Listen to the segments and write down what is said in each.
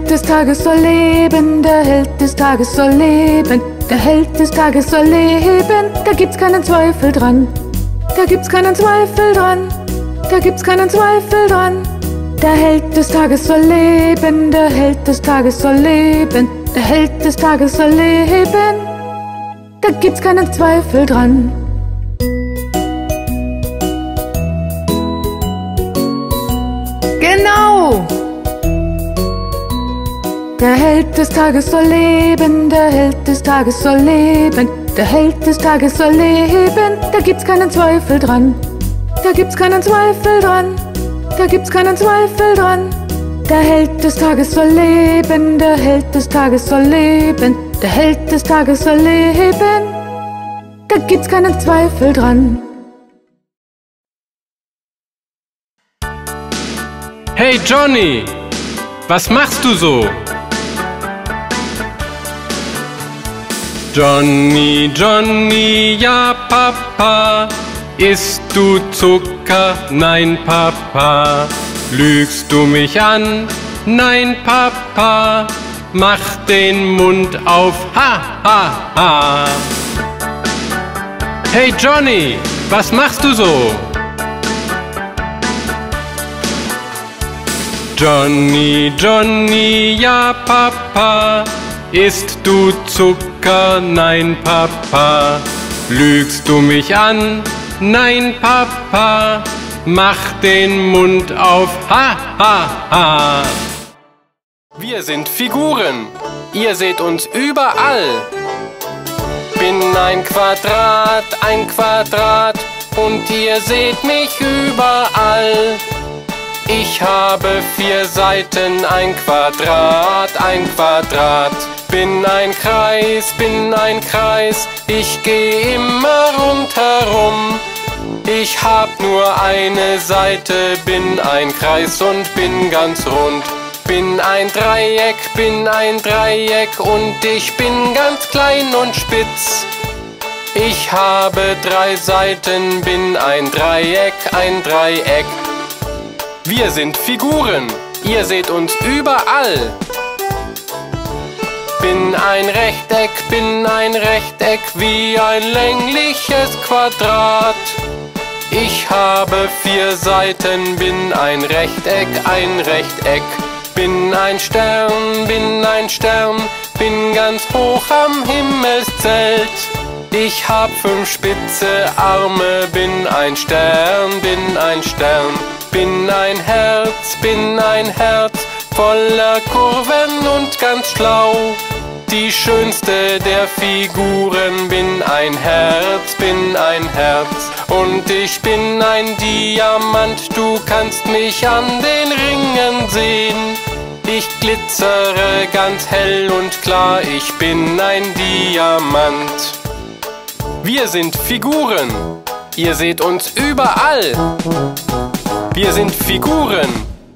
Held des Tages soll leben, der Held des Tages soll leben, der Held des Tages soll leben, da gibt's keinen Zweifel dran, da gibt's keinen Zweifel dran, da gibt's keinen Zweifel dran. Der Held des Tages soll leben, der Held des Tages soll leben, der Held des Tages soll leben, da gibt's keinen Zweifel dran. Genau! Der Held des Tages soll leben, der Held des Tages soll leben, der Held des Tages soll leben, da gibt's keinen Zweifel dran, da gibt's keinen Zweifel dran, da gibt's keinen Zweifel dran. Der Held des Tages soll leben, der Held des Tages soll leben, der Held des Tages soll leben, da gibt's keinen Zweifel dran. Hey Johnny, was machst du so? Johnny, Johnny, ja Papa, isst du Zucker? Nein Papa. Lügst du mich an? Nein Papa. Mach den Mund auf, ha ha ha. Hey Johnny, was machst du so? Johnny, Johnny, ja Papa, isst du Zucker? Nein Papa. Lügst du mich an? Nein Papa. Mach den Mund auf, ha ha ha. Wir sind Figuren, ihr seht uns überall. Bin ein Quadrat und ihr seht mich überall. Ich habe 4 Seiten, ein Quadrat. Bin ein Kreis, ich gehe immer rundherum. Ich hab nur eine Seite, bin ein Kreis und bin ganz rund. Bin ein Dreieck und ich bin ganz klein und spitz. Ich habe 3 Seiten, bin ein Dreieck. Wir sind Figuren, ihr seht uns überall. Bin ein Rechteck wie ein längliches Quadrat. Ich habe 4 Seiten, bin ein Rechteck. Bin ein Stern, bin ganz hoch am Himmelszelt. Ich hab 5 spitze Arme, bin ein Stern. Bin ein Herz, voller Kurven und ganz schlau. Die schönste der Figuren, bin ein Herz. Und ich bin ein Diamant, du kannst mich an den Ringen sehen. Ich glitzere ganz hell und klar, ich bin ein Diamant. Wir sind Figuren, ihr seht uns überall. Wir sind Figuren.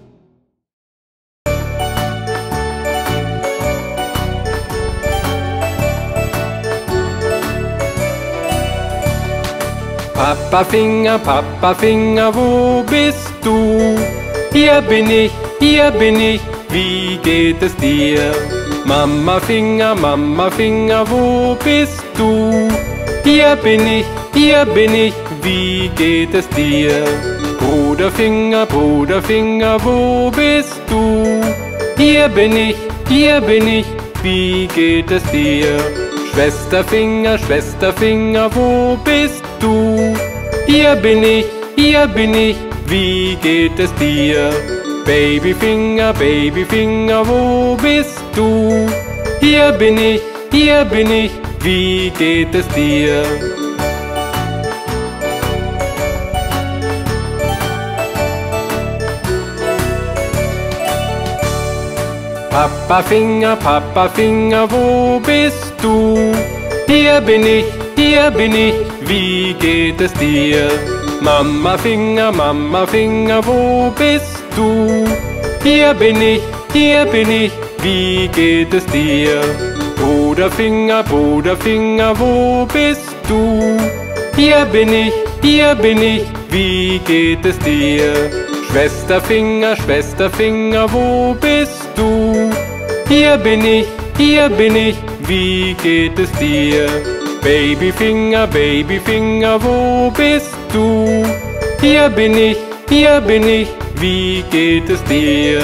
Papa Finger, wo bist du? Hier bin ich, wie geht es dir? Mama Finger, wo bist du? Hier bin ich, wie geht es dir? Bruder Finger, wo bist du? Hier bin ich, wie geht es dir? Schwester Finger, wo bist du? Hier bin ich, wie geht es dir? Baby Finger, wo bist du? Hier bin ich, wie geht es dir? Papa Finger, wo bist du? Hier bin ich, wie geht es dir? Mama Finger, wo bist du? Hier bin ich, wie geht es dir? Bruder Finger, wo bist du? Hier bin ich, wie geht es dir? Schwester Finger, wo bist du? hier bin ich, wie geht es dir? Babyfinger, Babyfinger, wo bist du? Hier bin ich, wie geht es dir?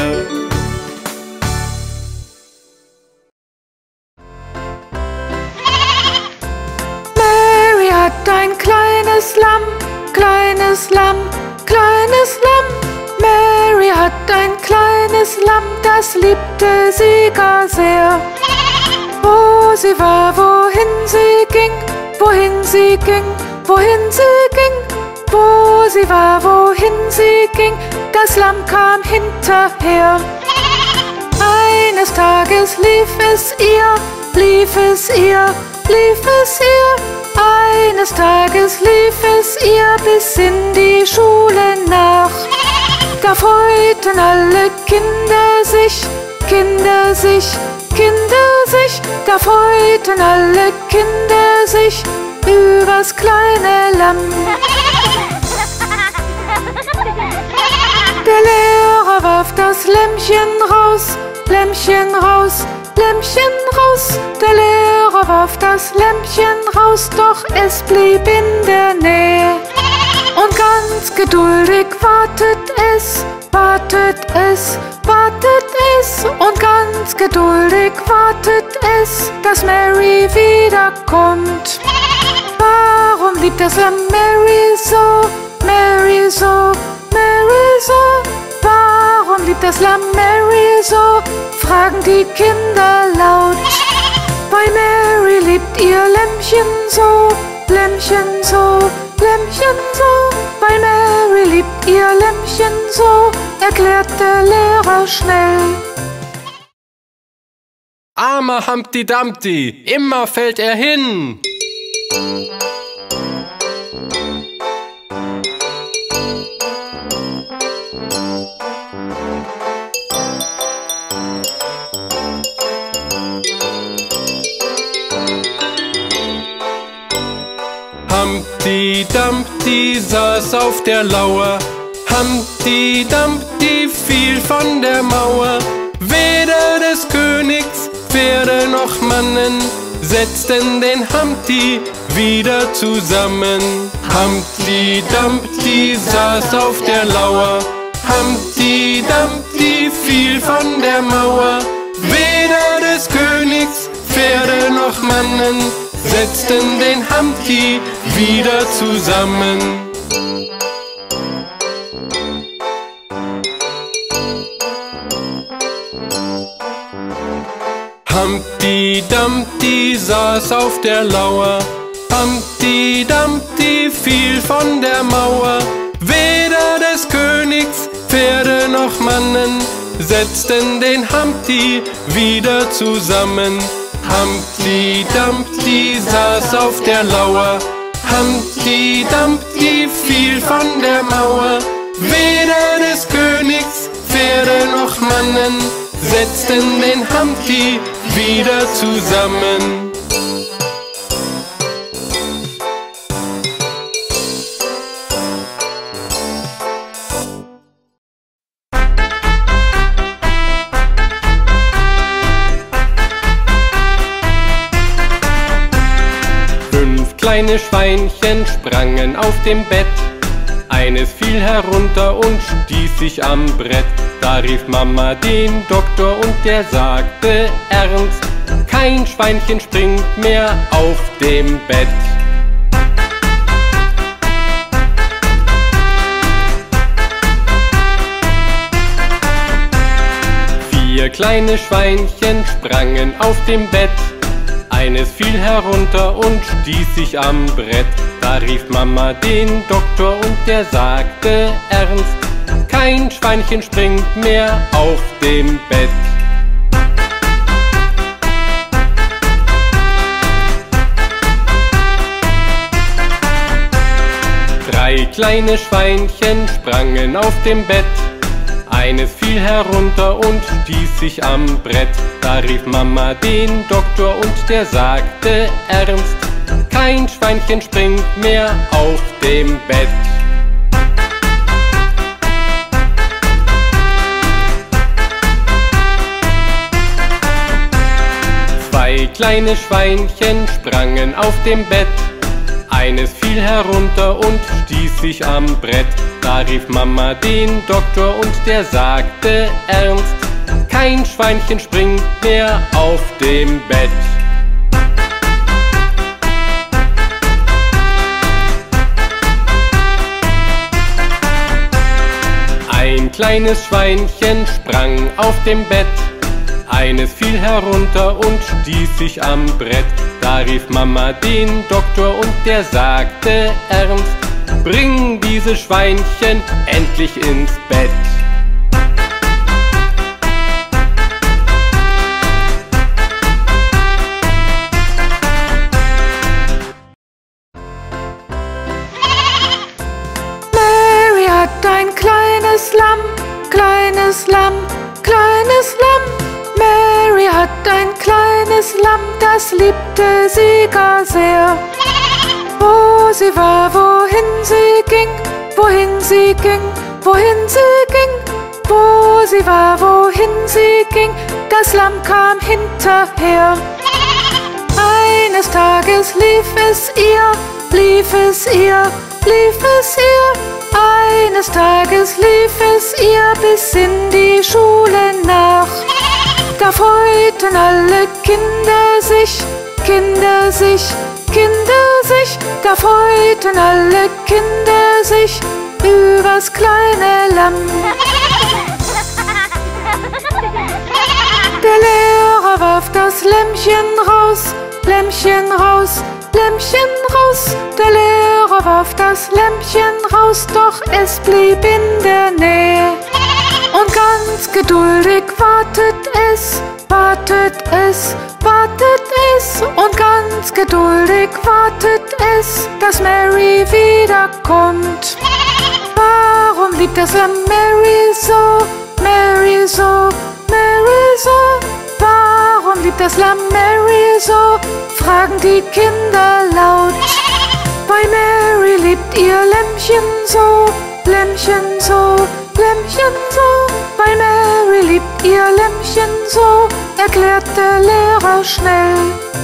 Mary hat ein kleines Lamm, kleines Lamm, kleines Lamm. Mary hat ein kleines Lamm, das liebte sie gar sehr. Wo sie war, wohin sie ging, wohin sie ging, wohin sie ging. Wo sie war, wohin sie ging, das Lamm kam hinterher. Eines Tages lief es ihr, lief es ihr, lief es ihr. Eines Tages lief es ihr bis in die Schule nach. Da freuten alle Kinder sich, Kinder sich, Kinder sich. Da freuten alle Kinder sich übers kleine Lamm. Der Lehrer warf das Lämmchen raus, Lämmchen raus, Lämmchen raus. Der Lehrer warf das Lämmchen raus, doch es blieb in der Nähe. Und ganz geduldig wartet es, wartet es, wartet es. Und ganz geduldig wartet es, dass Mary wiederkommt. Warum liebt das Lamm Mary so, Mary so, Mary so? Warum liebt das Lamm Mary so? Fragen die Kinder laut. Weil Mary liebt ihr Lämmchen so, Lämmchen so, Lämmchen so. Weil Mary liebt ihr Lämmchen so, erklärt der Lehrer schnell. Armer Humpty Dumpty, immer fällt er hin. Humpty Dumpty saß auf der Lauer, Humpty Dumpty fiel von der Mauer. Weder des Königs Pferde noch Mannen setzten den Humpty wieder zusammen. Humpty Dumpty saß auf der Lauer, Humpty Dumpty fiel von der Mauer. Weder des Königs Pferde noch Mannen setzten den Humpty wieder zusammen. Humpty Dumpty saß auf der Lauer, Humpty Dumpty fiel von der Mauer. Weder des Königs Pferde noch Mannen setzten den Humpty wieder zusammen. Humpty Dumpty saß auf der Lauer, Humpty Dumpty fiel von der Mauer. Weder des Königs Pferde noch Mannen setzten den Humpty wieder zusammen. Kleine Schweinchen sprangen auf dem Bett. Eines fiel herunter und stieß sich am Brett. Da rief Mama den Doktor und der sagte ernst: Kein Schweinchen springt mehr auf dem Bett. Vier kleine Schweinchen sprangen auf dem Bett. Eines fiel herunter und stieß sich am Brett. Da rief Mama den Doktor und der sagte ernst: Kein Schweinchen springt mehr auf dem Bett. Drei kleine Schweinchen sprangen auf dem Bett. Eines fiel herunter und stieß sich am Brett. Da rief Mama den Doktor und der sagte ernst: Kein Schweinchen springt mehr auf dem Bett. 2 kleine Schweinchen sprangen auf dem Bett. Eines fiel herunter und stieß sich am Brett. Da rief Mama den Doktor und der sagte ernst: Kein Schweinchen springt mehr auf dem Bett. Ein kleines Schweinchen sprang auf dem Bett. Eines fiel herunter und stieß sich am Brett. Da rief Mama den Doktor und der sagte ernst: Bring dieses Schweinchen endlich ins Bett. Mary hat ein kleines Lamm, kleines Lamm, kleines Lamm. Mary hat ein kleines Lamm, das liebte sie gar sehr. Wo sie war, wohin sie ging, wohin sie ging, wohin sie ging. Wo sie war, wohin sie ging, das Lamm kam hinterher. Eines Tages lief es ihr, lief es ihr, lief es ihr. Eines Tages lief es ihr bis in die Schule nach. Da freuten alle Kinder sich, Kinder sich, Kinder sich. Da freuten alle Kinder sich übers kleine Lamm. Der Lehrer warf das Lämmchen raus, Lämmchen raus, Lämmchen raus. Der Lehrer warf das Lämmchen raus, doch es blieb in der Nähe. Und ganz geduldig wartet es, wartet es, wartet es. Und ganz geduldig wartet es, dass Mary wiederkommt. Warum liebt das Lamm Mary so, Mary so, Mary so? Warum liebt das Lamm Mary so, fragen die Kinder laut. Weil Mary liebt ihr Lämmchen so, Lämmchen so, Lämmchen so. Weil Mary liebt ihr Lämmchen so, erklärt der Lehrer schnell.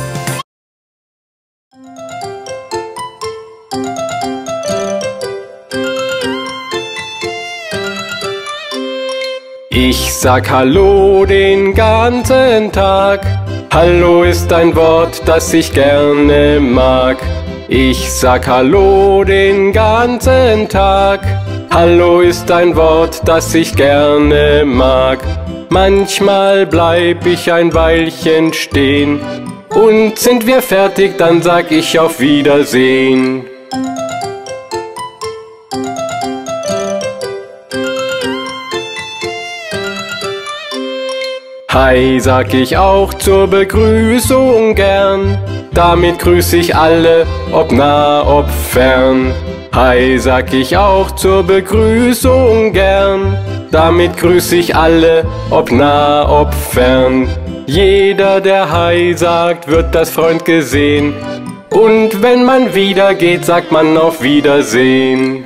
Ich sag Hallo den ganzen Tag. Hallo ist ein Wort, das ich gerne mag. Ich sag Hallo den ganzen Tag. Hallo ist ein Wort, das ich gerne mag. Manchmal bleib ich ein Weilchen stehen. Und sind wir fertig, dann sag ich auf Wiedersehen. Hi, sag ich auch zur Begrüßung gern. Damit grüß ich alle, ob nah, ob fern. Hi, sag ich auch zur Begrüßung gern. Damit grüß ich alle, ob nah, ob fern. Jeder, der Hi sagt, wird das Freund gesehen. Und wenn man wieder geht, sagt man auf Wiedersehen.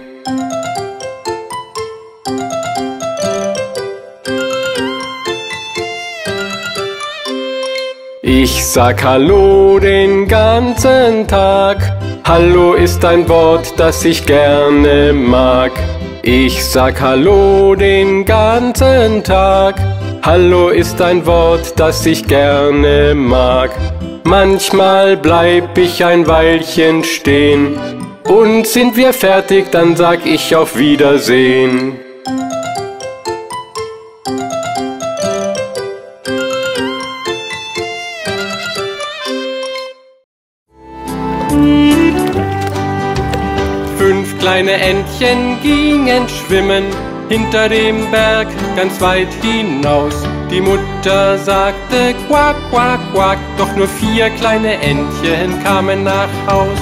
Ich sag Hallo den ganzen Tag. Hallo ist ein Wort, das ich gerne mag. Ich sag Hallo den ganzen Tag. Hallo ist ein Wort, das ich gerne mag. Manchmal bleib ich ein Weilchen stehen. Und sind wir fertig, dann sag ich auf Wiedersehen. Fünf kleine Entchen gingen schwimmen hinter dem Berg ganz weit hinaus. Die Mutter sagte quack, quack, quack, doch nur 4 kleine Entchen kamen nach Haus.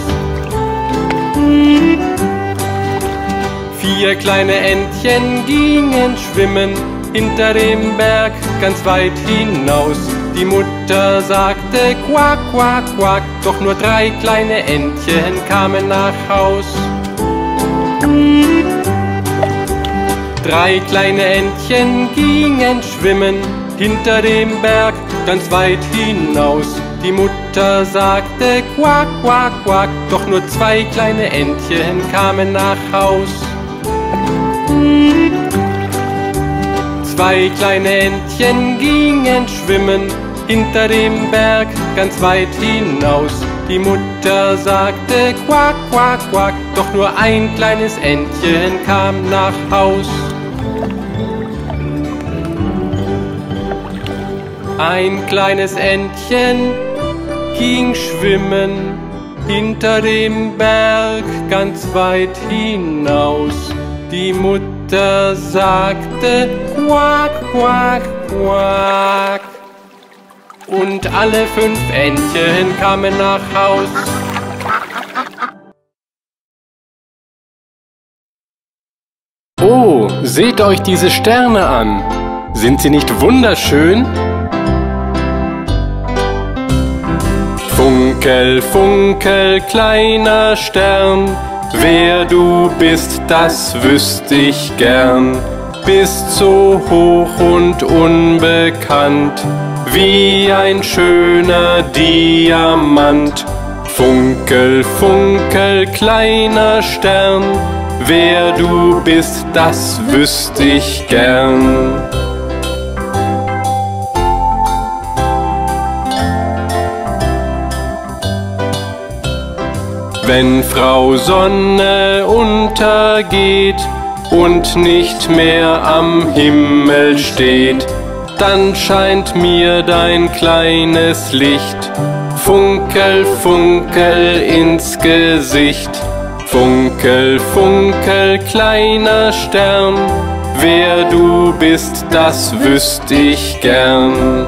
4 kleine Entchen gingen schwimmen hinter dem Berg ganz weit hinaus. Die Mutter sagte quack, quack, quack, doch nur 3 kleine Entchen kamen nach Haus. 3 kleine Entchen gingen schwimmen hinter dem Berg ganz weit hinaus. Die Mutter sagte quack, quack, quack, doch nur 2 kleine Entchen kamen nach Haus. 2 kleine Entchen gingen schwimmen hinter dem Berg ganz weit hinaus. Die Mutter sagte quack, quack, quack, doch nur ein kleines Entchen kam nach Haus. Ein kleines Entchen ging schwimmen hinter dem Berg ganz weit hinaus. Die Mutter sagte quack, quack, quack. Und alle 5 Entchen kamen nach Haus. Oh, seht euch diese Sterne an. Sind sie nicht wunderschön? Funkel, funkel, kleiner Stern, wer du bist, das wüsst ich gern. Bist so hoch und unbekannt, wie ein schöner Diamant. Funkel, funkel, kleiner Stern, wer du bist, das wüsst ich gern. Wenn Frau Sonne untergeht und nicht mehr am Himmel steht, dann scheint mir dein kleines Licht funkel, funkel ins Gesicht. Funkel, funkel, kleiner Stern, wer du bist, das wüsst ich gern.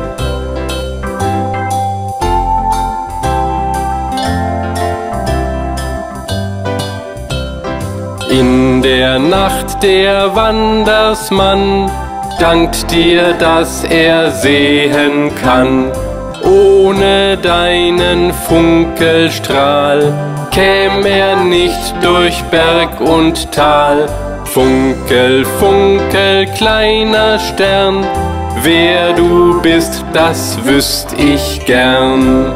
In der Nacht der Wandersmann dankt dir, dass er sehen kann. Ohne deinen Funkelstrahl käm er nicht durch Berg und Tal. Funkel, funkel, kleiner Stern, wer du bist, das wüsst ich gern.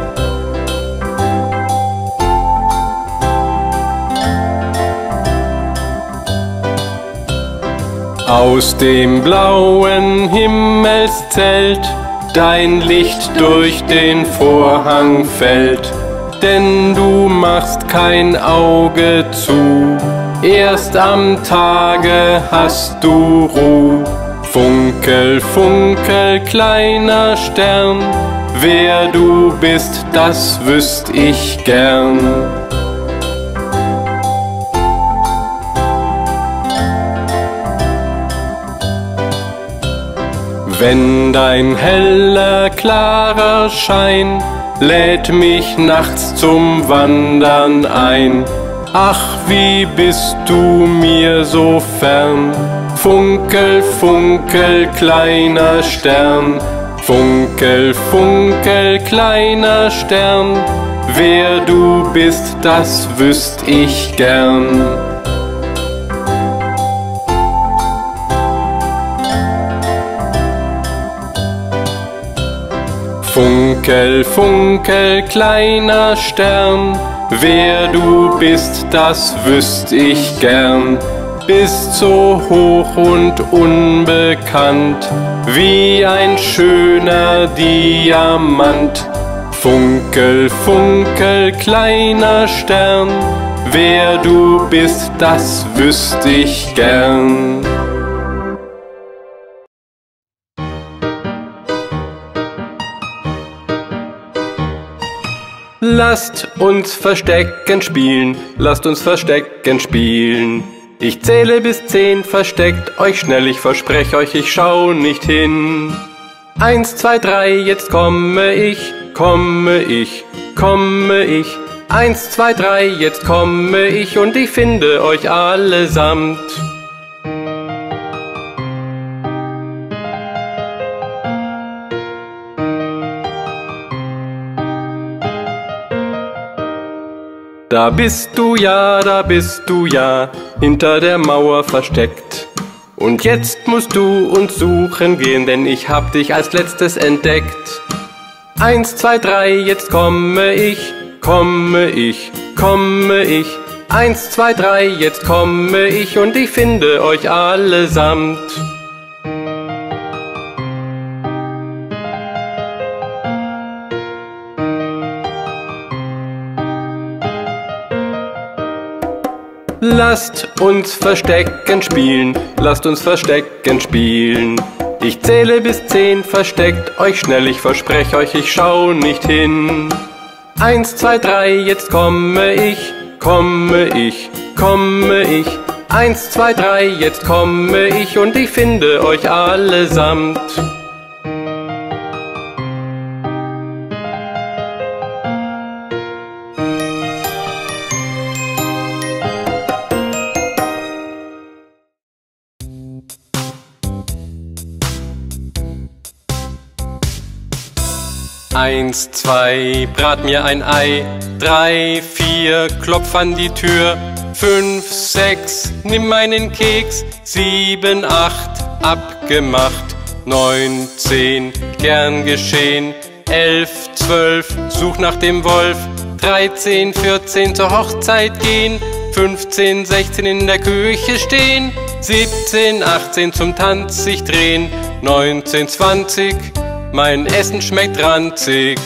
Aus dem blauen Himmelszelt dein Licht durch den Vorhang fällt, denn du machst kein Auge zu, erst am Tage hast du Ruh. Funkel, funkel, kleiner Stern, wer du bist, das wüsst ich gern. Wenn dein heller, klarer Schein lädt mich nachts zum Wandern ein, ach, wie bist du mir so fern. Funkel, funkel, kleiner Stern, funkel, funkel, kleiner Stern, wer du bist, das wüsst ich gern. Funkel, funkel, kleiner Stern, wer du bist, das wüsst ich gern. Bist so hoch und unbekannt, wie ein schöner Diamant. Funkel, funkel, kleiner Stern, wer du bist, das wüsst ich gern. Lasst uns Verstecken spielen, lasst uns Verstecken spielen. Ich zähle bis 10, versteckt euch schnell, ich versprech euch, ich schau nicht hin. 1, 2, 3, jetzt komme ich, komme ich, komme ich. 1, 2, 3, jetzt komme ich und ich finde euch allesamt. Da bist du ja, hinter der Mauer versteckt. Und jetzt musst du uns suchen gehen, denn ich hab dich als letztes entdeckt. 1, 2, 3, jetzt komme ich, komme ich, komme ich. 1, 2, 3, jetzt komme ich und ich finde euch allesamt. Lasst uns Verstecken spielen, lasst uns Verstecken spielen. Ich zähle bis 10, versteckt euch schnell, ich verspreche euch, ich schau nicht hin. 1, 2, 3, jetzt komme ich, komme ich, komme ich. 1, 2, 3, jetzt komme ich und ich finde euch allesamt. Eins, 2, brat mir ein Ei. 3, 4, klopf an die Tür. 5, 6, nimm meinen Keks. 7, 8, abgemacht. 9, 10, gern geschehen. 11, 12, such nach dem Wolf. 13, 14, zur Hochzeit gehen. 15, 16, in der Küche stehen. 17, 18, zum Tanz sich drehen. 19, 20, mein Essen schmeckt ranzig.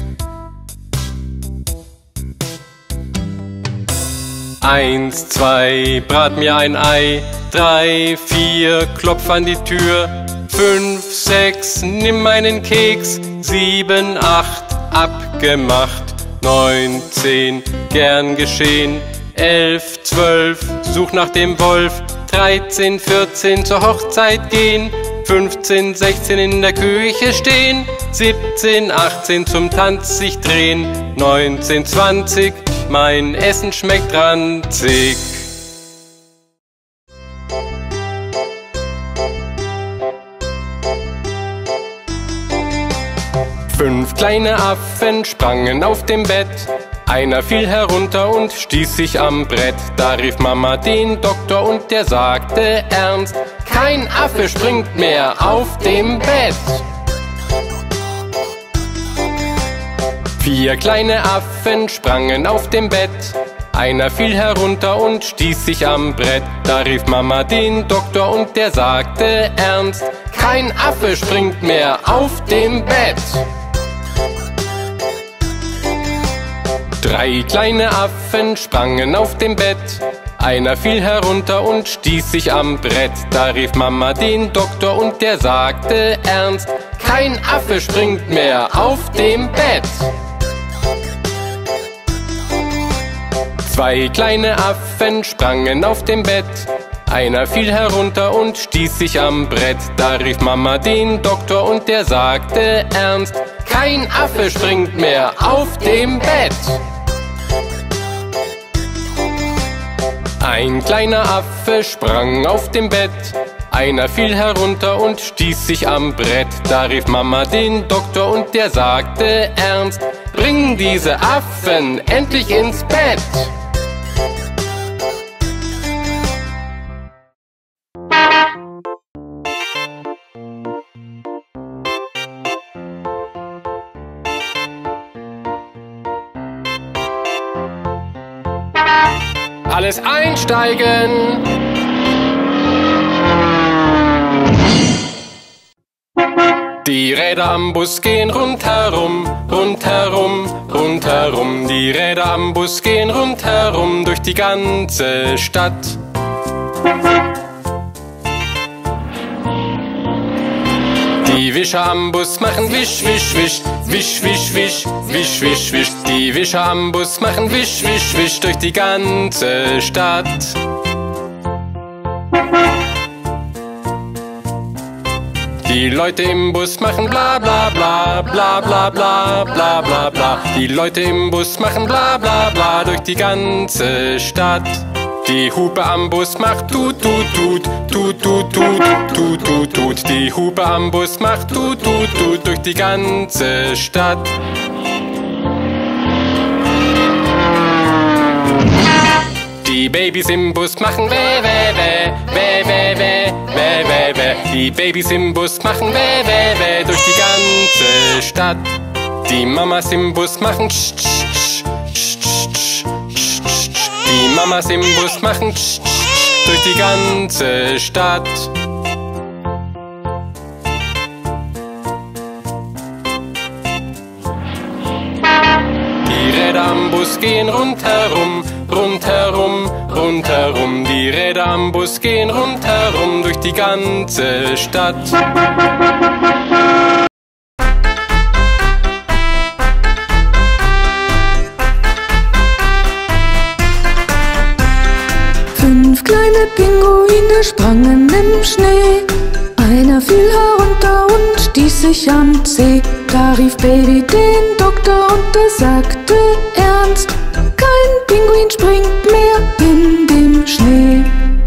1, 2, brat mir ein Ei. 3, 4, klopf an die Tür. 5, 6, nimm meinen Keks. 7, 8, abgemacht. 9, 10, gern geschehen. 11, 12, such nach dem Wolf. 13, 14, zur Hochzeit gehen. 15, 16, in der Küche stehen. 17, 18, zum Tanz sich drehen. 19, 20, mein Essen schmeckt ranzig. Fünf kleine Affen sprangen auf dem Bett. Einer fiel herunter und stieß sich am Brett. Da rief Mama den Doktor und der sagte ernst: Kein Affe springt mehr auf dem Bett. 4 kleine Affen sprangen auf dem Bett. Einer fiel herunter und stieß sich am Brett. Da rief Mama den Doktor und der sagte ernst: Kein Affe springt mehr auf dem Bett. 3 kleine Affen sprangen auf dem Bett. Einer fiel herunter und stieß sich am Brett. Da rief Mama den Doktor und der sagte ernst: Kein Affe springt mehr auf dem Bett. 2 kleine Affen sprangen auf dem Bett. Einer fiel herunter und stieß sich am Brett. Da rief Mama den Doktor und der sagte ernst: Kein Affe springt mehr auf dem Bett. Ein kleiner Affe sprang auf dem Bett. Einer fiel herunter und stieß sich am Brett. Da rief Mama den Doktor und der sagte ernst: Bring diese Affen endlich ins Bett. Alles einsteigen! Die Räder am Bus gehen rundherum, rundherum, rundherum. Die Räder am Bus gehen rundherum durch die ganze Stadt. Die Wischer am Bus machen wisch, wisch, wisch, wisch, wisch, wisch, wisch, wisch, wisch. Die Wischer am Bus machen wisch, wisch, wisch durch die ganze Stadt. Die Leute im Bus machen bla bla bla, bla bla bla, bla bla bla. Die Leute im Bus machen bla bla bla durch die ganze Stadt. Die Hupe am Bus macht tut, tut, tut, tut, tut, tut, tut, tut, tut. Die Hupe am Bus macht tut, tut, tut durch die ganze Stadt. Die Babys im Bus machen weh, weh, weh, weh, weh, weh, weh, weh, weh. Die Babys im Bus machen weh, weh, weh durch die ganze Stadt. Die Mamas im Bus machen tsch, tsch, tsch, tsch, tsch, tsch, tsch, tsch. Die Mamas im Bus machen tsch, tsch, durch die ganze Stadt. Die Räder am Bus gehen rundherum, rundherum, rundherum. Die Räder am Bus gehen rundherum durch die ganze Stadt. Fünf kleine Pinguine sprangen im Schnee. Einer fiel herunter und stieß sich am Zeh. Da rief Baby den Doktor und der sagte ernst: Kein Pinguin springt mehr in dem Schnee.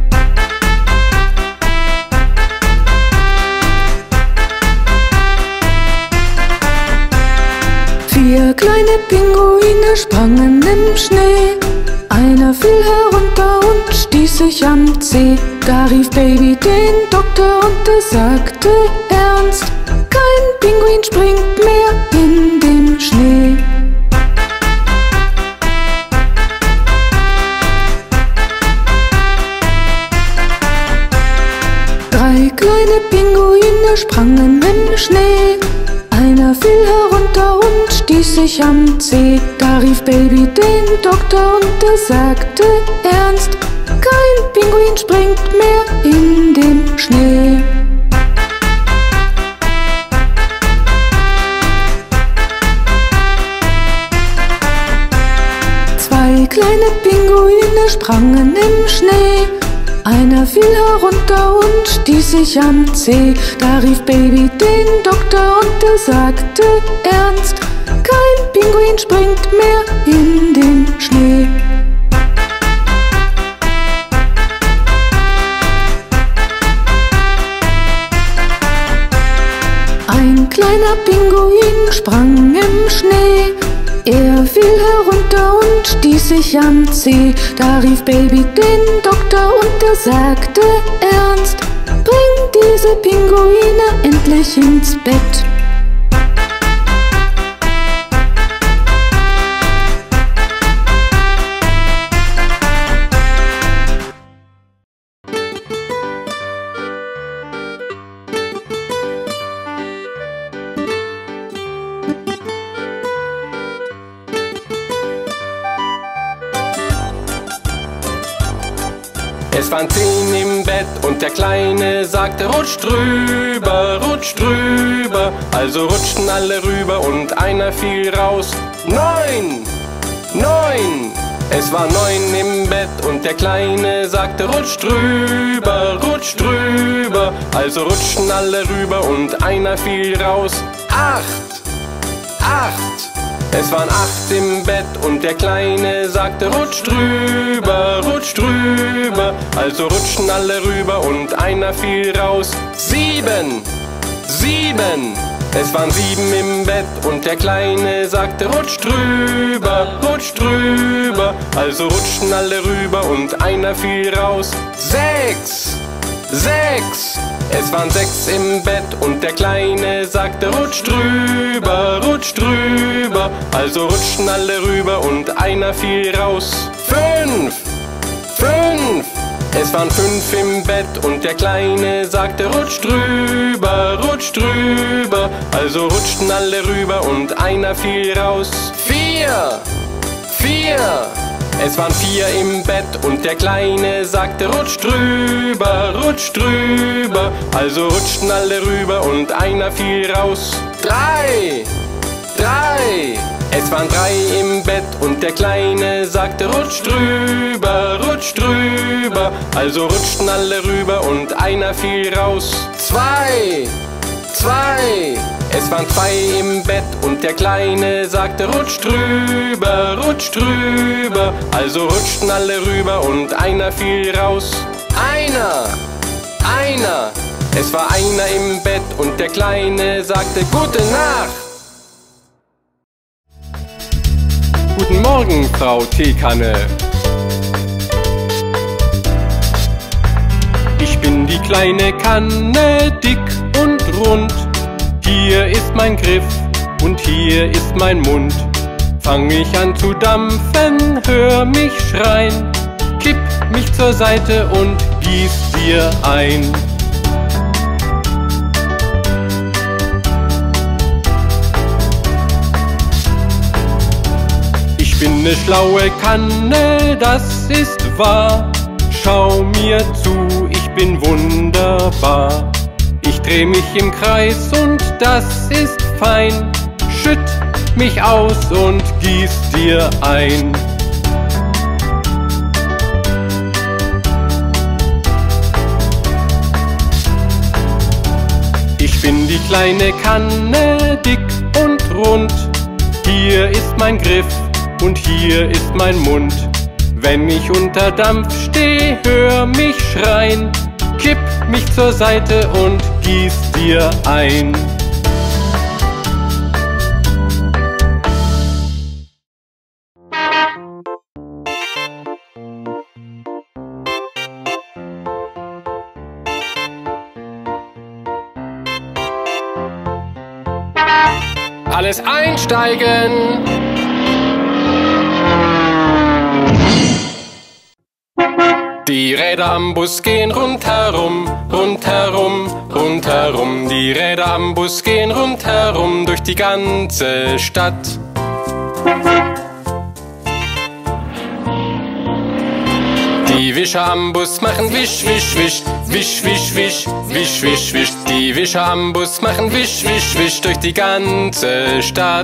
Vier kleine Pinguine sprangen im Schnee. Einer fiel herunter und stieß sich am Zeh. Da rief Baby den Doktor und der sagte ernst: Kein Pinguin springt mehr in dem Schnee. Drei kleine Pinguine sprangen im Schnee. Einer fiel herunter und stieß sich am Zeh. Da rief Baby den Doktor und der sagte ernst: Kein Pinguin springt mehr in dem Schnee. Zwei kleine Pinguine sprangen im Schnee. Einer fiel herunter und stieß sich am Zeh. Da rief Baby den Doktor und der sagte ernst: Kein Pinguin springt mehr in den Schnee. Ein kleiner Pinguin sprang im Schnee. Er fiel herunter und stieß sich am Zeh. Da rief Baby den Doktor und der sagte ernst: Bring diese Pinguine endlich ins Bett. Es waren 10 im Bett und der Kleine sagte: Rutsch drüber, rutsch drüber. Also rutschten alle rüber und einer fiel raus. 9, 9. Es waren 9 im Bett und der Kleine sagte: Rutsch drüber, rutsch drüber. Also rutschten alle rüber und einer fiel raus. 8, 8. Es waren 8 im Bett und der Kleine sagte: Rutsch drüber, rutsch drüber. Also rutschten alle rüber und einer fiel raus. 7, 7. Es waren 7 im Bett und der Kleine sagte: Rutsch drüber, rutsch drüber. Also rutschten alle rüber und einer fiel raus. 6, 6. Es waren 6 im Bett und der Kleine sagte: Rutsch drüber, rutsch drüber. Also rutschten alle rüber und einer fiel raus. 5, 5. Es waren 5 im Bett und der Kleine sagte: Rutsch drüber, rutsch drüber. Also rutschten alle rüber und einer fiel raus. 4, 4. Es waren 4 im Bett und der Kleine sagte: Rutsch drüber, rutsch drüber. Also rutschten alle rüber und einer fiel raus. 3, 3. Es waren 3 im Bett und der Kleine sagte: Rutsch drüber, rutsch drüber. Also rutschten alle rüber und einer fiel raus. 2, 2. Es waren 2 im Bett und der Kleine sagte: Rutsch drüber, rutsch drüber. Also rutschten alle rüber und einer fiel raus. Einer, einer. Es war einer im Bett und der Kleine sagte: Gute Nacht. Guten Morgen, Frau Teekanne. Ich bin die kleine Kanne, dick und rund. Hier ist mein Griff, und hier ist mein Mund. Fang ich an zu dampfen, hör mich schreien, kipp mich zur Seite und gieß dir ein. Ich bin ne schlaue Kanne, das ist wahr. Schau mir zu, ich bin wunderbar. Ich dreh mich im Kreis und das ist fein. Schütt mich aus und gieß dir ein. Ich bin die kleine Kanne, dick und rund. Hier ist mein Griff und hier ist mein Mund. Wenn ich unter Dampf steh, hör mich schreien, kipp mich zur Seite und gieß dir ein. Alles einsteigen! Die Räder am Bus gehen rundherum, rundherum, rundherum. Die Räder am Bus gehen rundherum durch die ganze Stadt. Die Wischer am Bus machen wisch, wisch, wisch, wisch, wisch, wisch, wisch, wisch, wisch. Die Wischer am Bus machen wisch, wisch, wisch durch die ganze Stadt.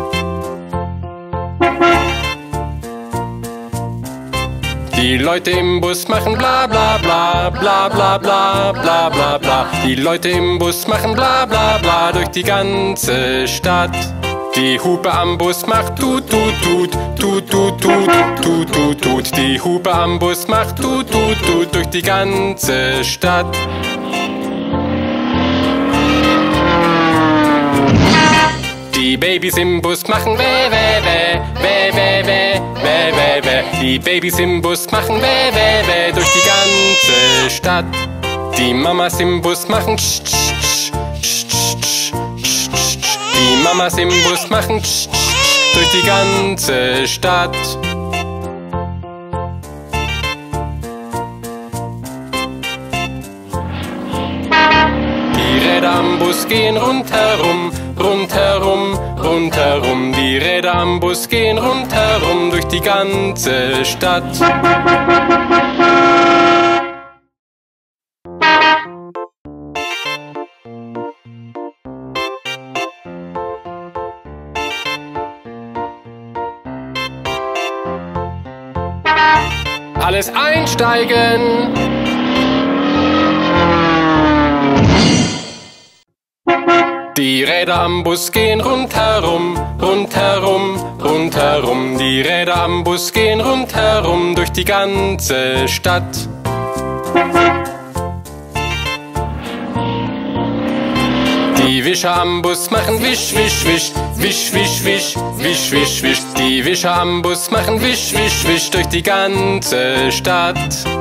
Die Leute im Bus machen bla bla bla, bla bla bla, bla bla bla. Die Leute im Bus machen bla bla bla durch die ganze Stadt. Die Hupe am Bus macht tut, tut, tut, tut, tut, tut, tut, tut, tut. Die Hupe am Bus macht tut, tut, tut durch die ganze Stadt. Die Babys im Bus machen weh, weh, weh, weh, weh, weh, weh, weh, weh. Die Babys im Bus machen weh, weh, weh durch die ganze Stadt. Die Mamas im Bus machen tsch, tsch, tsch, tsch, tsch, tsch, tsch, tsch. Die Mamas im Bus machen tsch, tsch, tsch, durch die ganze Stadt. Die Räder am Bus gehen rundherum, rundherum, rundherum. Die Räder am Bus gehen rundherum durch die ganze Stadt. Alles einsteigen! Die Räder am Bus gehen rundherum, rundherum, rundherum. Die Räder am Bus gehen rundherum durch die ganze Stadt. Die Wischer am Bus machen wisch, wisch, wisch, wisch, wisch, wisch, wisch, wisch, wisch. Die Wischer am Bus machen wisch, wisch, wisch durch die ganze Stadt.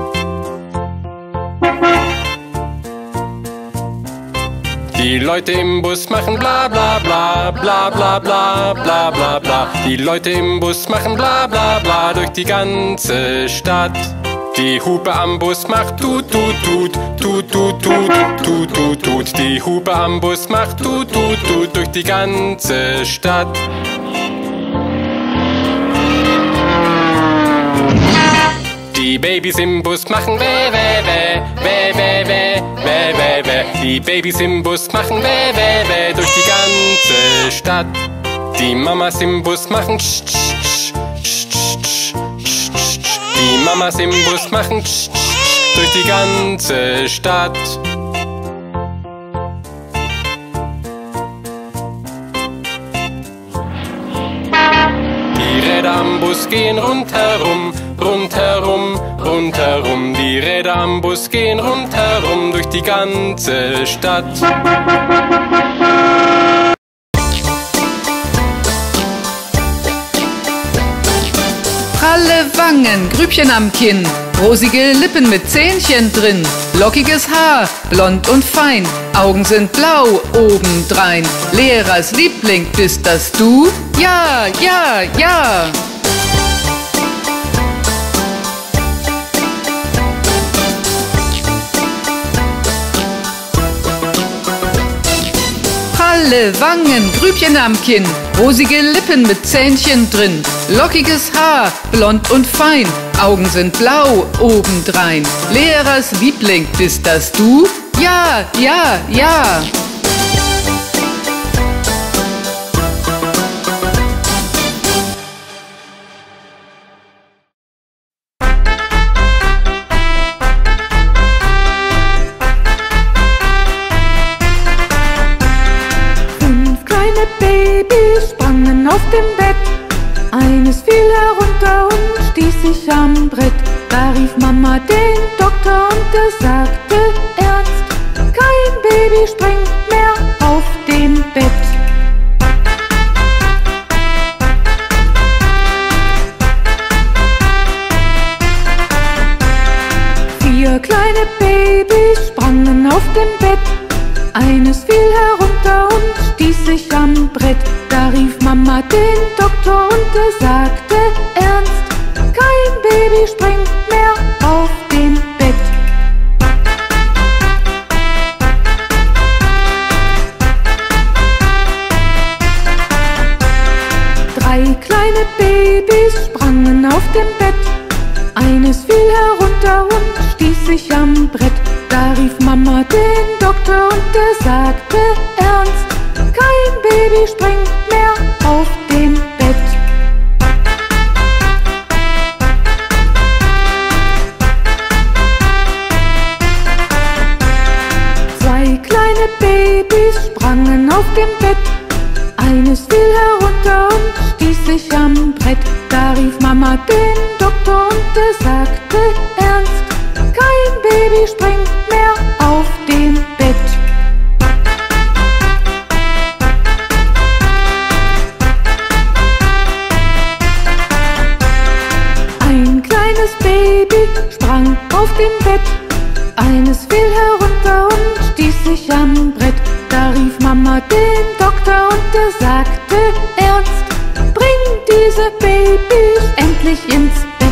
Die Leute im Bus machen bla bla bla, bla bla bla, bla bla bla. Die Leute im Bus machen bla bla bla durch die ganze Stadt. Die Hupe am Bus macht tut, tut, tut, tut, tut, tut, tut, tut, tut. Die Hupe am Bus macht tut, tut, tut durch die ganze Stadt. Die Babys im Bus machen weh, weh, weh, weh, weh, weh, weh, weh, weh. Die Babys im Bus machen weh, weh, weh durch die ganze Stadt. Die Mamas im Bus machen tsch, tsch, tsch, tsch, tsch, tsch, tsch, tsch. Die Mamas im Bus machen tsch, tsch, durch die ganze Stadt. Die Räder am Bus gehen rundherum, rundherum, rundherum. Die Räder am Bus gehen rundherum durch die ganze Stadt. Pralle Wangen, Grübchen am Kinn, rosige Lippen mit Zähnchen drin, lockiges Haar, blond und fein, Augen sind blau obendrein. Lehrers Liebling, bist das du? Ja, ja, ja! Pralle Wangen, Grübchen am Kinn, rosige Lippen mit Zähnchen drin, lockiges Haar, blond und fein, Augen sind blau obendrein. Lehrers Liebling, bist das du? Ja, ja, ja! Babys sprangen auf dem Bett. Eines fiel herunter und stieß sich am Brett. Da rief Mama den Doktor und er sagte ernst: kein Baby springt mehr auf dem Bett. Vier kleine Babys sprangen auf dem Bett. Eines fiel herunter und stieß sich am Brett. Da rief Mama den Doktor und er sagte ernst: kein Baby springt mehr auf dem Bett. Drei kleine Babys sprangen auf dem Bett. Eines fiel herunter und stieß sich am Brett. Da rief Mama den Doktor und er sagte ernst: kein Baby springt mehr auf dem Bett. Zwei kleine Babys sprangen auf dem Bett. Eines fiel herunter und stieß sich am Brett. Da rief Mama den Doktor und er sagte ernst: kein Baby springt mehr auf dem Bett. Ein kleines Baby sprang auf dem Bett. Eines fiel herunter und stieß sich am Brett. Da rief Mama den Doktor und er sagte ernst: bring diese Babys endlich ins Bett.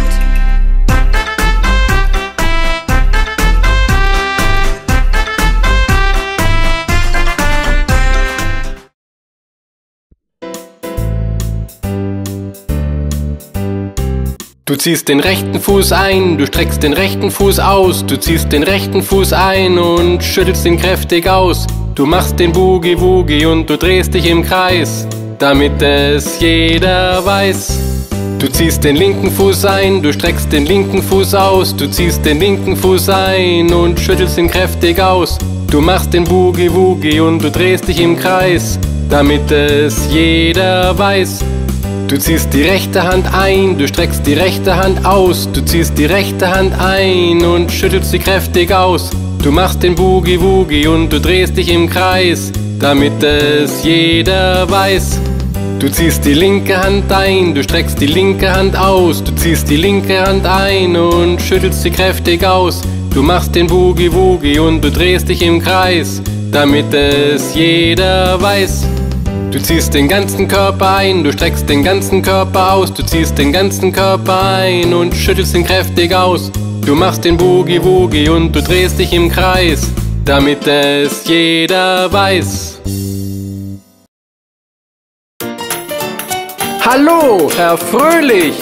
Du ziehst den rechten Fuß ein, du streckst den rechten Fuß aus. Du ziehst den rechten Fuß ein und schüttelst ihn kräftig aus. Du machst den Boogie-Woogie und du drehst dich im Kreis, damit es jeder weiß. Du ziehst den linken Fuß ein, du streckst den linken Fuß aus. Du ziehst den linken Fuß ein und schüttelst ihn kräftig aus. Du machst den Boogie-Woogie und du drehst dich im Kreis, damit es jeder weiß. Du ziehst die rechte Hand ein, du streckst die rechte Hand aus. Du ziehst die rechte Hand ein und schüttelst sie kräftig aus. Du machst den Boogie-Woogie und du drehst dich im Kreis, damit es jeder weiß. Du ziehst die linke Hand ein, du streckst die linke Hand aus. Du ziehst die linke Hand ein und schüttelst sie kräftig aus. Du machst den Boogie-Woogie und du drehst dich im Kreis, damit es jeder weiß. Du ziehst den ganzen Körper ein, du streckst den ganzen Körper aus. Du ziehst den ganzen Körper ein und schüttelst ihn kräftig aus. Du machst den Boogie-Woogie und du drehst dich im Kreis, damit es jeder weiß. Hallo, Herr Fröhlich!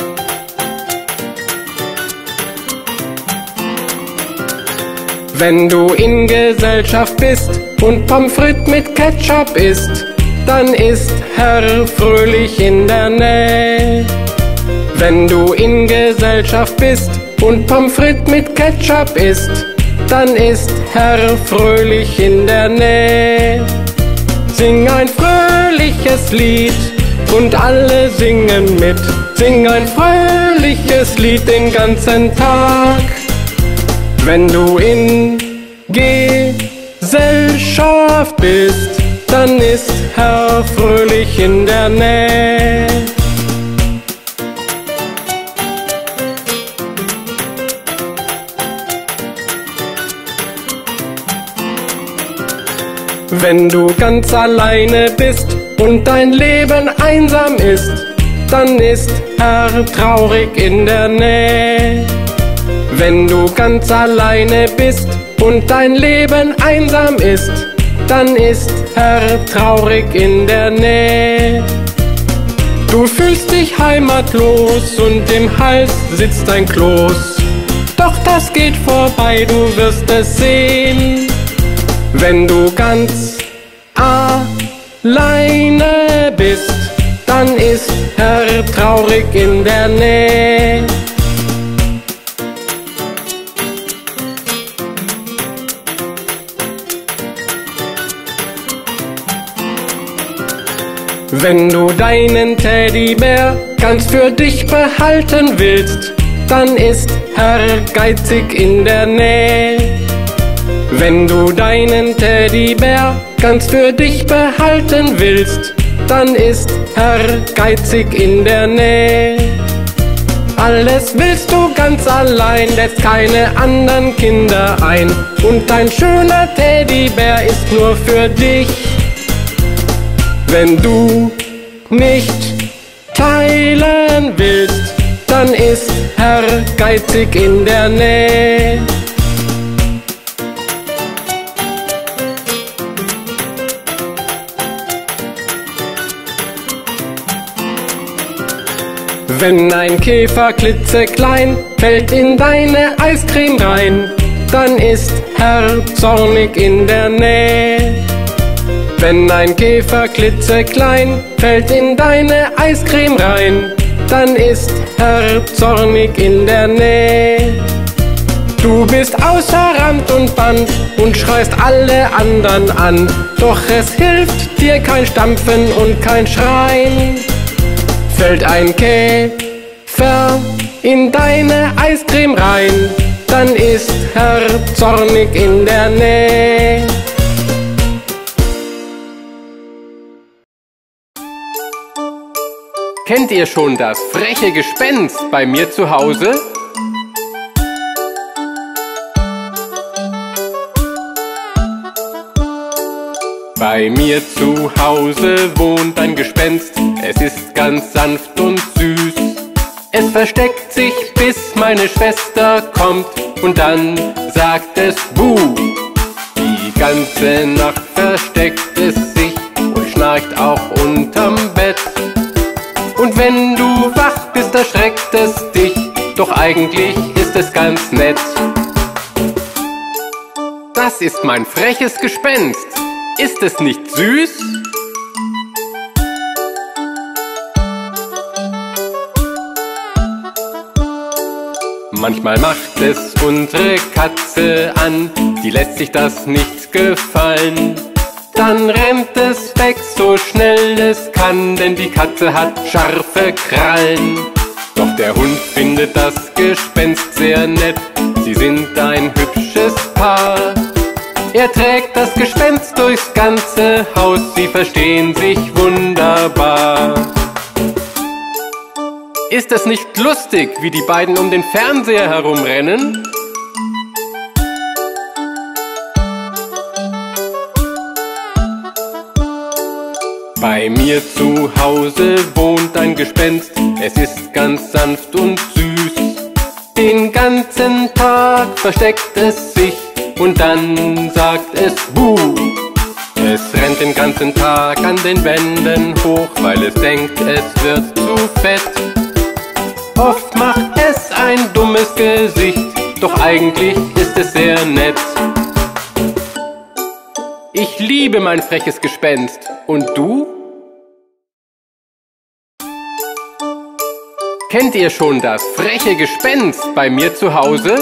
Wenn du in Gesellschaft bist und Pommes frites mit Ketchup isst, dann ist Herr Fröhlich in der Nähe. Wenn du in Gesellschaft bist und Pommes frites mit Ketchup isst, dann ist Herr Fröhlich in der Nähe. Sing ein fröhliches Lied und alle singen mit. Sing ein fröhliches Lied den ganzen Tag. Wenn du in Gesellschaft bist, dann ist Herr Fröhlich in der Nähe. Wenn du ganz alleine bist und dein Leben einsam ist, dann ist Herr traurig in der Nähe. Wenn du ganz alleine bist und dein Leben einsam ist, dann ist Herr traurig in der Nähe. Du fühlst dich heimatlos und im Hals sitzt ein Kloß. Doch das geht vorbei, du wirst es sehen. Wenn du ganz alleine bist, dann ist Herr traurig in der Nähe. Wenn du deinen Teddybär ganz für dich behalten willst, dann ist Herr geizig in der Nähe. Wenn du deinen Teddybär ganz für dich behalten willst, dann ist Herr geizig in der Nähe. Alles willst du ganz allein, lässt keine anderen Kinder ein. Und dein schöner Teddybär ist nur für dich. Wenn du nicht teilen willst, dann ist Herr geizig in der Nähe. Wenn ein Käfer klitzeklein fällt in deine Eiscreme rein, dann ist Herr zornig in der Nähe. Wenn ein Käfer klitzeklein fällt in deine Eiscreme rein, dann ist Herr zornig in der Nähe. Du bist außer Rand und Band und schreist alle anderen an, doch es hilft dir kein Stampfen und kein Schreien. Fällt ein Käfer in deine Eiscreme rein, dann ist Herr zornig in der Nähe. Kennt ihr schon das freche Gespenst bei mir zu Hause? Bei mir zu Hause wohnt ein Gespenst, es ist ganz sanft und süß. Es versteckt sich, bis meine Schwester kommt, und dann sagt es Buh. Die ganze Nacht versteckt es sich und schnarcht auch unterm Bett. Und wenn du wach bist, erschreckt es dich, doch eigentlich ist es ganz nett. Das ist mein freches Gespenst. Ist es nicht süß? Manchmal macht es unsere Katze an, die lässt sich das nicht gefallen. Dann rennt es weg, so schnell es kann, denn die Katze hat scharfe Krallen. Doch der Hund findet das Gespenst sehr nett, sie sind ein hübsches Paar. Er trägt das Gespenst durchs ganze Haus, sie verstehen sich wunderbar. Ist es nicht lustig, wie die beiden um den Fernseher herumrennen? Bei mir zu Hause wohnt ein Gespenst, es ist ganz sanft und süß. Den ganzen Tag versteckt es sich und dann sagt es Buh. Es rennt den ganzen Tag an den Wänden hoch, weil es denkt, es wird zu fett. Oft macht es ein dummes Gesicht, doch eigentlich ist es sehr nett. Ich liebe mein freches Gespenst. Und du? Kennt ihr schon das freche Gespenst bei mir zu Hause?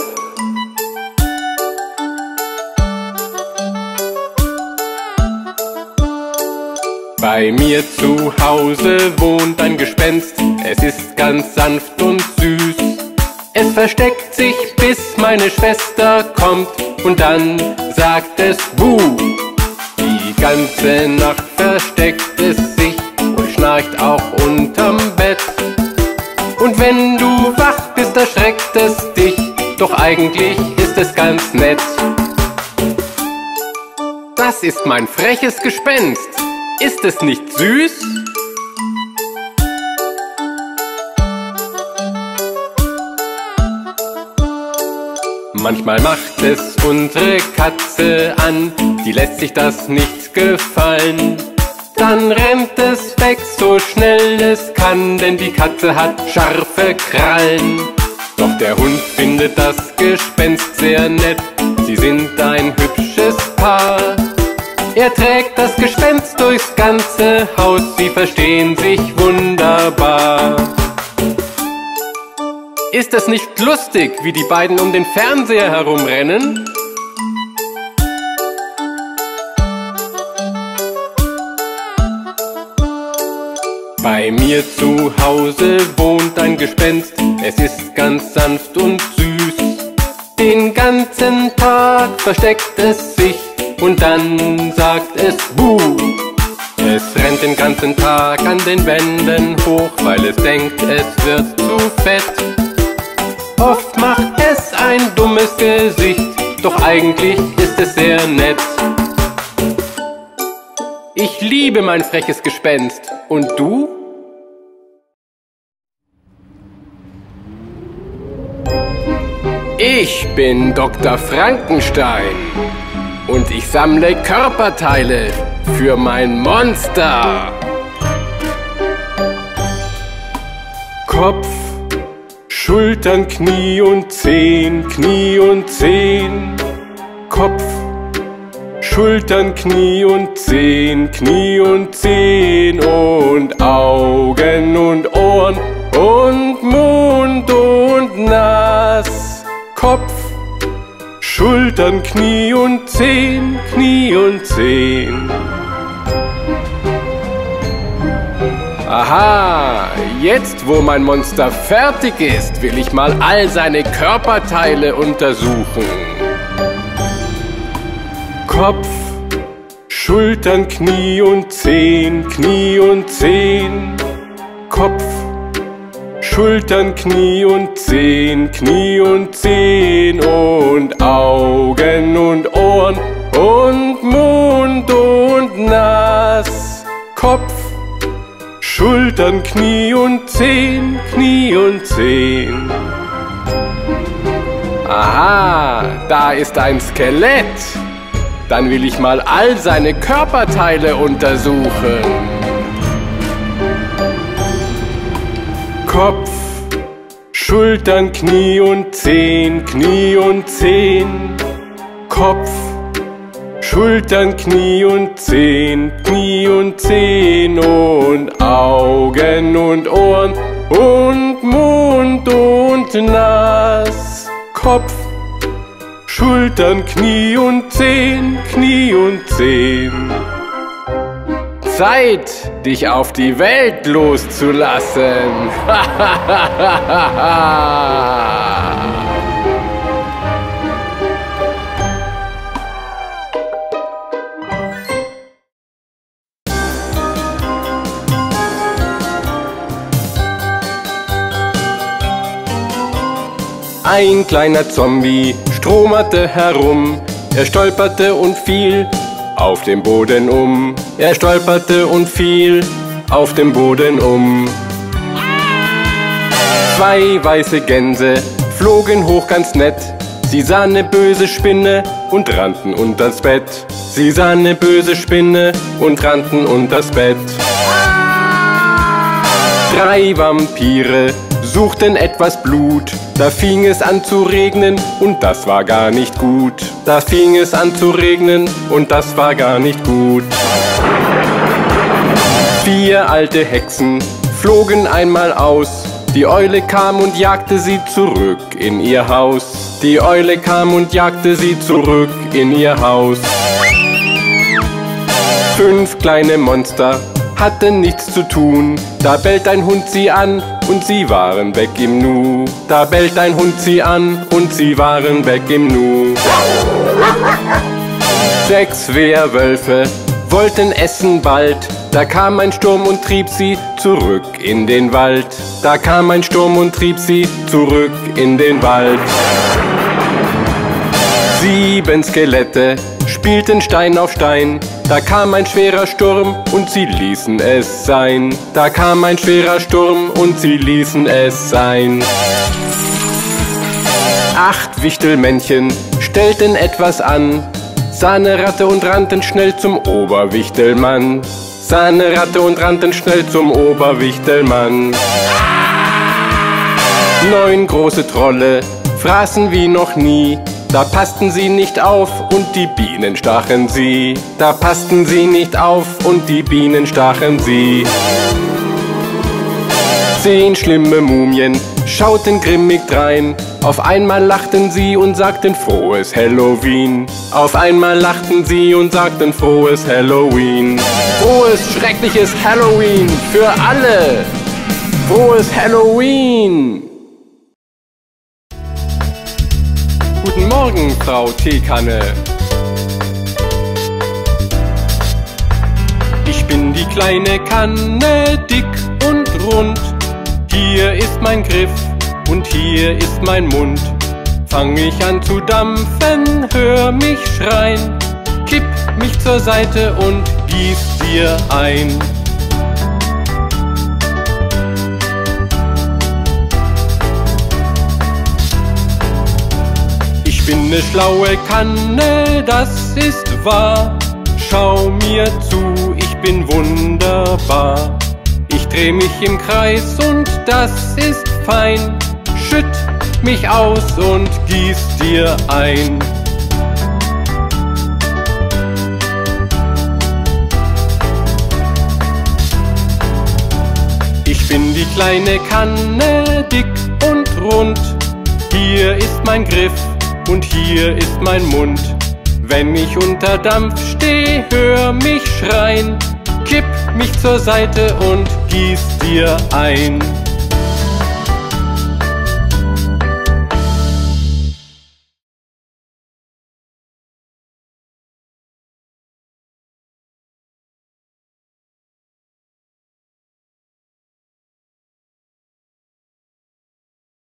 Bei mir zu Hause wohnt ein Gespenst, es ist ganz sanft und süß. Es versteckt sich, bis meine Schwester kommt, und dann sagt es Buh. Die ganze Nacht versteckt es sich und schnarcht auch unterm Bett. Und wenn du wach bist, erschreckt es dich, doch eigentlich ist es ganz nett. Das Das ist mein freches Gespenst. Ist es nicht süß? Manchmal macht es unsere Katze an, die lässt sich das nicht gefallen. Dann rennt es weg so schnell es kann, denn die Katze hat scharfe Krallen. Doch der Hund findet das Gespenst sehr nett, sie sind ein hübsches Paar. Er trägt das Gespenst durchs ganze Haus, sie verstehen sich wunderbar. Ist es nicht lustig, wie die beiden um den Fernseher herumrennen? Bei mir zu Hause wohnt ein Gespenst, es ist ganz sanft und süß. Den ganzen Tag versteckt es sich und dann sagt es Buh. Es rennt den ganzen Tag an den Wänden hoch, weil es denkt, es wird zu fett. Oft macht es ein dummes Gesicht, doch eigentlich ist es sehr nett. Ich liebe mein freches Gespenst. Und du? Ich bin Dr. Frankenstein und ich sammle Körperteile für mein Monster. Kopf, Schultern, Knie und Zehen, Knie und Zehen. Kopf, Schultern, Knie und Zehen, Knie und Zehen. Und Augen und Ohren und Mund und Nas. Kopf, Schultern, Knie und Zehen, Knie und Zehen. Aha, jetzt wo mein Monster fertig ist, will ich mal all seine Körperteile untersuchen. Kopf, Schultern, Knie und Zehen, Knie und Zehen. Kopf, Schultern, Knie und Zehen, Knie und Zehen. Und Augen und Ohren und Mund und Nas. Kopf, Schultern, Knie und Zehen, Knie und Zehen. Aha, da ist ein Skelett. Dann will ich mal all seine Körperteile untersuchen. Kopf, Schultern, Knie und Zehen, Knie und Zehen. Kopf, Schultern, Knie und Zehen, Knie und Zehen. Und Augen und Ohren und Mund und Nas. Kopf, Schultern, Knie und Zehen, Knie und Zehen. Zeit, dich auf die Welt loszulassen. Ein kleiner Zombie stromerte herum, er stolperte und fiel auf dem Boden um. Er stolperte und fiel auf dem Boden um. Zwei weiße Gänse flogen hoch ganz nett, sie sahen ne böse Spinne und rannten unters Bett. Sie sahen ne böse Spinne und rannten unters Bett. Drei Vampire suchten etwas Blut, da fing es an zu regnen und das war gar nicht gut. Da fing es an zu regnen und das war gar nicht gut. Vier alte Hexen flogen einmal aus, die Eule kam und jagte sie zurück in ihr Haus. Die Eule kam und jagte sie zurück in ihr Haus. Fünf kleine Monster hatten nichts zu tun, da bellt ein Hund sie an und sie waren weg im Nu. Da bellt ein Hund sie an und sie waren weg im Nu. Sechs Werwölfe wollten essen bald, da kam ein Sturm und trieb sie zurück in den Wald. Da kam ein Sturm und trieb sie zurück in den Wald. Sieben Skelette spielten Stein auf Stein. Da kam ein schwerer Sturm und sie ließen es sein. Da kam ein schwerer Sturm und sie ließen es sein. 8 Wichtelmännchen stellten etwas an, sahen eine Ratte und rannten schnell zum Oberwichtelmann. Sahen eine Ratte und rannten schnell zum Oberwichtelmann. 9 große Trolle fraßen wie noch nie. Da passten sie nicht auf und die Bienen stachen sie. Da passten sie nicht auf und die Bienen stachen sie. 10 schlimme Mumien schauten grimmig drein. Auf einmal lachten sie und sagten frohes Halloween. Auf einmal lachten sie und sagten frohes Halloween. Frohes, schreckliches Halloween für alle! Frohes Halloween! Guten Morgen, Frau Teekanne. Ich bin die kleine Kanne, dick und rund. Hier ist mein Griff und hier ist mein Mund. Fang ich an zu dampfen, hör mich schreien. Kipp mich zur Seite und gieß dir ein. Ich bin ne schlaue Kanne, das ist wahr. Schau mir zu, ich bin wunderbar. Ich dreh mich im Kreis und das ist fein. Schütt mich aus und gieß dir ein. Ich bin die kleine Kanne, dick und rund. Hier ist mein Griff und hier ist mein Mund. Wenn ich unter Dampf steh, hör mich schreien. Kipp mich zur Seite und gieß dir ein.